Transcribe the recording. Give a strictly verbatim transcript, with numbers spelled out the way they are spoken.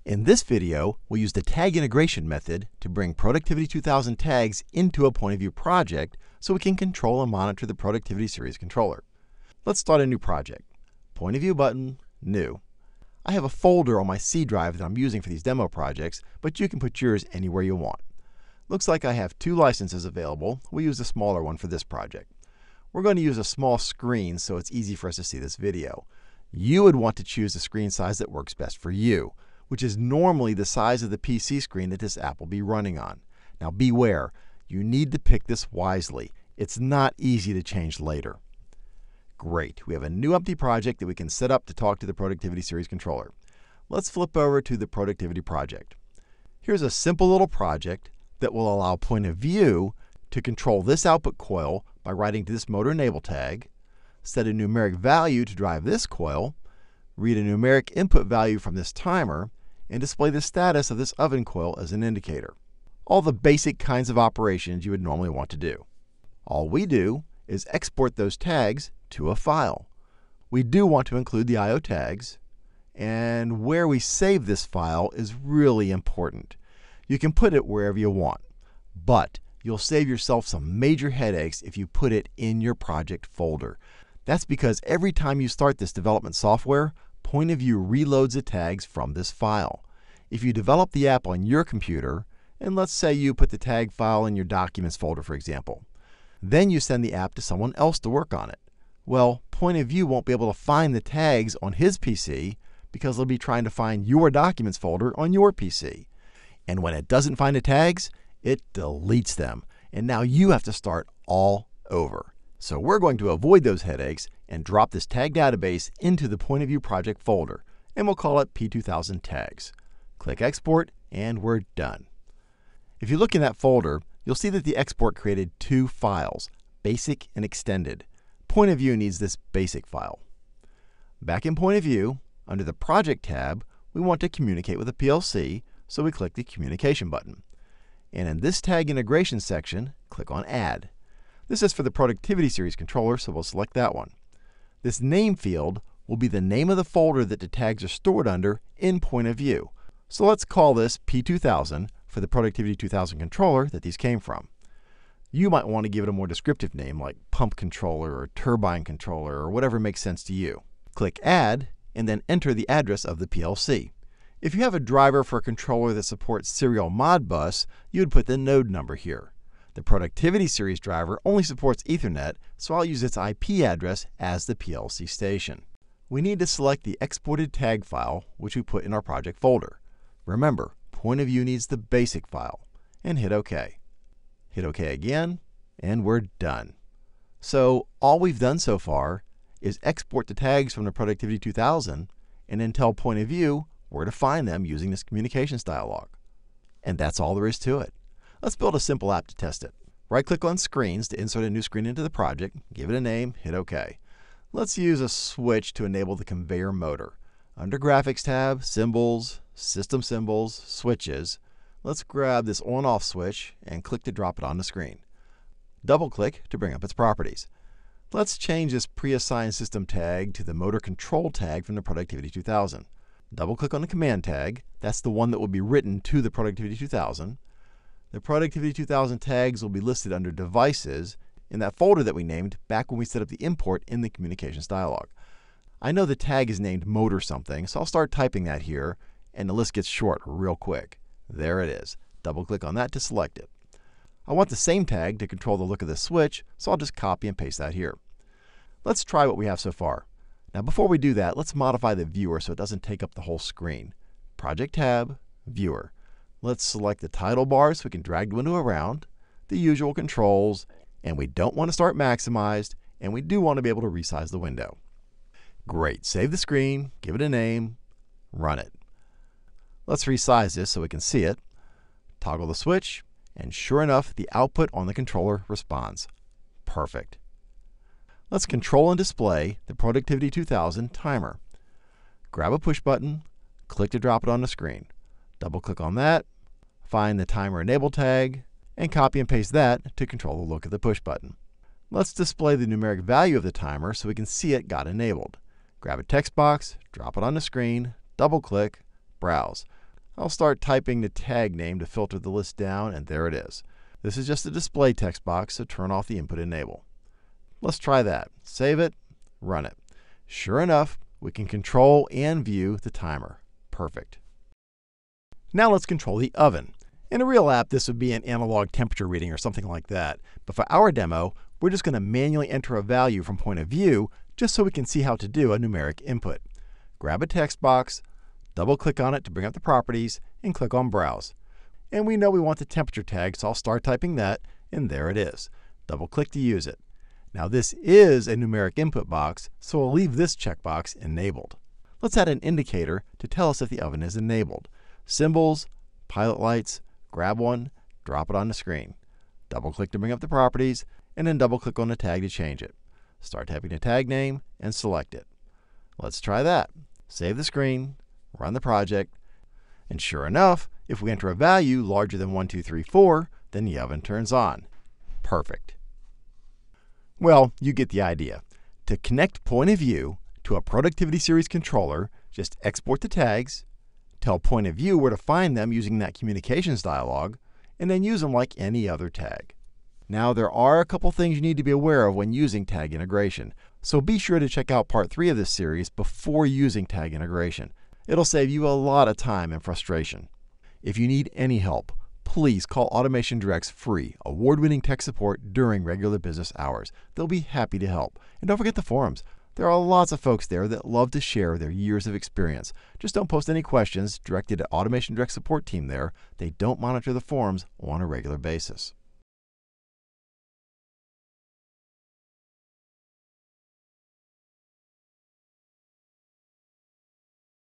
In this video, we'll use the tag integration method to bring Productivity two thousand tags into a point of view project so we can control and monitor the Productivity Series controller. Let's start a new project. Point of view button, new. I have a folder on my C drive that I'm using for these demo projects, but you can put yours anywhere you want. Looks like I have two licenses available. We'll use a smaller one for this project. We're going to use a small screen so it's easy for us to see this video. You would want to choose the screen size that works best for you, which is normally the size of the P C screen that this app will be running on. Now beware, you need to pick this wisely. It's not easy to change later. Great, we have a new empty project that we can set up to talk to the Productivity Series controller. Let's flip over to the Productivity project. Here's a simple little project that will allow point of view to control this output coil by writing to this motor enable tag, set a numeric value to drive this coil, read a numeric input value from this timer, and display the status of this oven coil as an indicator. All the basic kinds of operations you would normally want to do. All we do is export those tags to a file. We do want to include the I O tags, and where we save this file is really important. You can put it wherever you want, but you'll save yourself some major headaches if you put it in your project folder. That's because every time you start this development software, Point of View reloads the tags from this file. If you develop the app on your computer, and let's say you put the tag file in your Documents folder, for example, then you send the app to someone else to work on it. Well, Point of View won't be able to find the tags on his P C because they'll be trying to find your Documents folder on your P C. And when it doesn't find the tags, it deletes them. And now you have to start all over. So we're going to avoid those headaches and drop this tag database into the Point of View project folder, and we'll call it P two thousand tags. Click Export, and we're done. If you look in that folder, you'll see that the export created two files, Basic and Extended. Point of View needs this Basic file. Back in Point of View, under the Project tab, we want to communicate with a P L C, so we click the Communication button. And in this tag integration section, click on Add. This is for the Productivity Series controller, so we'll select that one. This name field will be the name of the folder that the tags are stored under in Point of View. So let's call this P two thousand for the Productivity two thousand controller that these came from. You might want to give it a more descriptive name like Pump Controller or Turbine Controller or whatever makes sense to you. Click Add and then enter the address of the P L C. If you have a driver for a controller that supports serial Modbus, you would put the node number here. The Productivity Series driver only supports Ethernet, so I'll use its I P address as the P L C station. We need to select the exported tag file, which we put in our project folder. Remember, Point of View needs the Basic file, and hit OK. Hit OK again, and we're done. So all we've done so far is export the tags from the Productivity two thousand and then tell Point of View where to find them using this communications dialog. And that's all there is to it. Let's build a simple app to test it. Right-click on Screens to insert a new screen into the project, give it a name, hit OK. Let's use a switch to enable the conveyor motor. Under Graphics tab, Symbols, System Symbols, Switches, let's grab this on-off switch and click to drop it on the screen. Double-click to bring up its properties. Let's change this pre-assigned system tag to the motor control tag from the Productivity two thousand. Double-click on the command tag. That's the one that will be written to the Productivity two thousand. The Productivity two thousand tags will be listed under Devices in that folder that we named back when we set up the import in the Communications dialog. I know the tag is named Motor something, so I'll start typing that here, and the list gets short real quick. There it is. Double-click on that to select it. I want the same tag to control the look of the switch, so I'll just copy and paste that here. Let's try what we have so far. Now before we do that, let's modify the viewer so it doesn't take up the whole screen. Project tab, Viewer. Let's select the title bar so we can drag the window around, the usual controls, and we don't want to start maximized, and we do want to be able to resize the window. Great, save the screen, give it a name, run it. Let's resize this so we can see it. Toggle the switch, and sure enough, the output on the controller responds. Perfect. Let's control and display the Productivity two thousand timer. Grab a push button, click to drop it on the screen. Double-click on that, find the timer enable tag, and copy and paste that to control the look of the push button. Let's display the numeric value of the timer so we can see it got enabled. Grab a text box, drop it on the screen, double-click, browse. I'll start typing the tag name to filter the list down, and there it is. This is just a display text box, so turn off the input enable. Let's try that. Save it, run it. Sure enough, we can control and view the timer. Perfect. Now let's control the oven. In a real app, this would be an analog temperature reading or something like that. But for our demo, we're just going to manually enter a value from point of view just so we can see how to do a numeric input. Grab a text box, double-click on it to bring up the properties, and click on Browse. And we know we want the temperature tag, so I'll start typing that, and there it is. Double-click to use it. Now this is a numeric input box, so we'll leave this checkbox enabled. Let's add an indicator to tell us if the oven is enabled. Symbols, pilot lights, grab one, drop it on the screen. Double-click to bring up the properties, and then double-click on the tag to change it. Start typing the tag name and select it. Let's try that. Save the screen, run the project, and sure enough, if we enter a value larger than one two three four, then the oven turns on. Perfect. Well, you get the idea. To connect point of view to a Productivity Series controller, just export the tags, tell point of view where to find them using that communications dialog, and then use them like any other tag. Now, there are a couple things you need to be aware of when using tag integration, so be sure to check out part three of this series before using tag integration. It'll save you a lot of time and frustration. If you need any help, please call Automation Direct's free, award-winning tech support during regular business hours. They'll be happy to help. And don't forget the forums. There are lots of folks there that love to share their years of experience. Just don't post any questions directed at Automation Direct support team there. They don't monitor the forums on a regular basis.